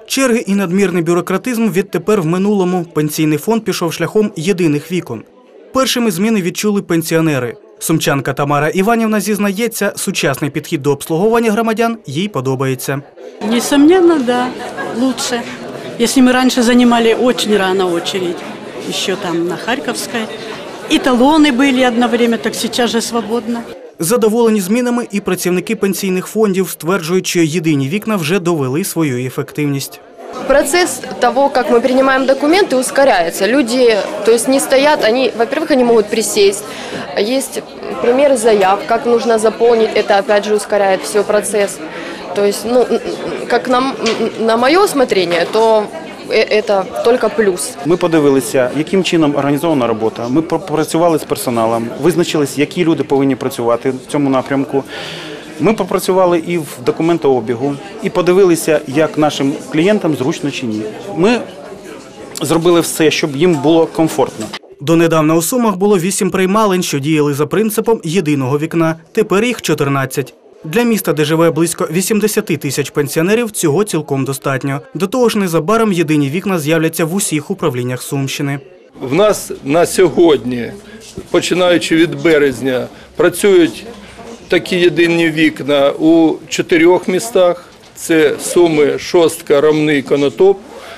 Черги і надмірний бюрократизм відтепер в минулому. Пенсійний фонд пішов шляхом єдиних вікон. Першими зміни відчули пенсіонери. Сумчанка Тамара Іванівна зізнається, сучасний підхід до обслуговування громадян їй подобається. Несомненно, да, лучше. Если мы раньше занимали очень рано очередь, еще там на Харьковской, и талоны были одно время, так сейчас же свободно. Задоволені змінами і працівники пенсійних фондів, стверджують, що єдині вікна вже довели свою ефективність. Процесс того, как мы принимаем документы, ускоряется. Люди, то есть не стоят, во-первых, они могут присесть. Есть примеры заяв, как нужно заполнить, это опять же ускоряет все процесс. То есть, как на мое усмотрение, то це тільки плюс. Ми подивилися, яким чином організована робота. Ми попрацювали з персоналом, визначились, які люди повинні працювати в цьому напрямку. Ми попрацювали і в документообігу, і подивилися, як нашим клієнтам зручно чи ні. Ми зробили все, щоб їм було комфортно. Донедавна у Сумах було 8 приймалень, що діяли за принципом єдиного вікна. Тепер їх 14. Для міста, де живе близько 80 тисяч пенсіонерів, цього цілком достатньо. До того ж, незабаром єдині вікна з'являться в усіх управліннях Сумщини. В нас на сьогодні, починаючи від березня, працюють такі єдині вікна у 4 містах. Це Суми, Шостка, Ромни, Конотоп.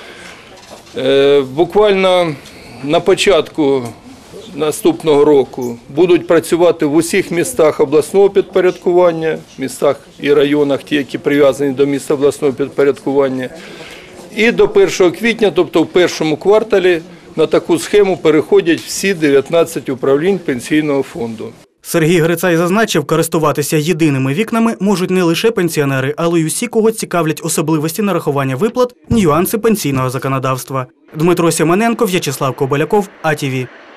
Буквально на початку наступного року будуть працювати в усіх містах обласного підпорядкування, містах і районах, ті, які прив'язані до міста обласного підпорядкування. І до 1 квітня, тобто в першому кварталі, на таку схему переходять всі 19 управлінь пенсійного фонду. Сергій Грицай зазначив, користуватися єдиними вікнами можуть не лише пенсіонери, але й усі, кого цікавлять особливості нарахування виплат, нюанси пенсійного законодавства. Дмитро Сімоненко, В'ячеслав Кобиляков, АТВ.